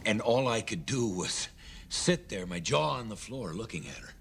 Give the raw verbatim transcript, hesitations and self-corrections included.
And all I could do was sit there, my jaw on the floor, looking at her.